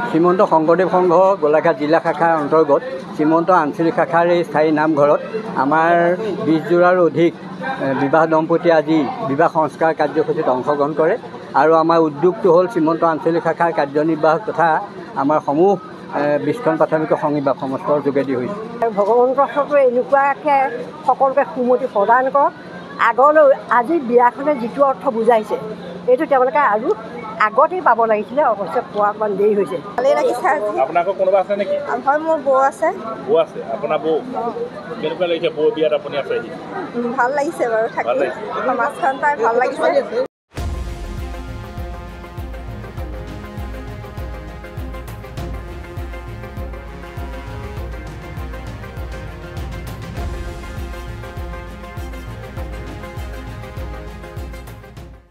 শ্ৰীমন্ত শংকৰদেৱ সংঘ গোলাঘাট জিলা শাখাৰ অন্তৰ্গত শ্ৰীমন্ত আঞ্চলিক শাখাৰ এই স্থায়ী নামঘৰত আমাৰ 20 যোৰাৰো অধিক বিবাহ দম্পতি আজি বিবাহ সংস্কাৰ কাৰ্যসূচীত অংশগ্ৰহণ কৰে আৰু আমাৰ উদ্যোগটো হ'ল শ্ৰীমন্ত আঞ্চলিক শাখাৰ কাৰ্যনিৰ্বাহক তথা আমাৰ সমূহ বিষ্কন প্ৰাথমিক সংঘিবাস সমষ্টৰ যোগেদি হৈছে। ভগৱন্তৰ ওচৰতো এনেকুৱাকৈ সকলোকে সুমতি প্ৰদান কৰক। আগলৈ আজি বিয়াখনে যিটো অৰ্থ বুজাইছে এইটো তেওঁলোকে আৰু আগতেই পাব লাগিছিলে, অৱশ্যে পোৱা অকণমান দেৰি হৈছে। ভালেই লাগিছে আজি। আপোনাৰ কোনোবা আছে নেকি? হয়, মোৰ বৌ আছে। বৌ আছে? আপোনাৰ বৌ কেনেকুৱা লাগিছে? বৌ বিয়াত আপুনি আছে? ভাল লাগিছে বাৰু থাকি, সমাজখন পাই ভাল লাগিছে।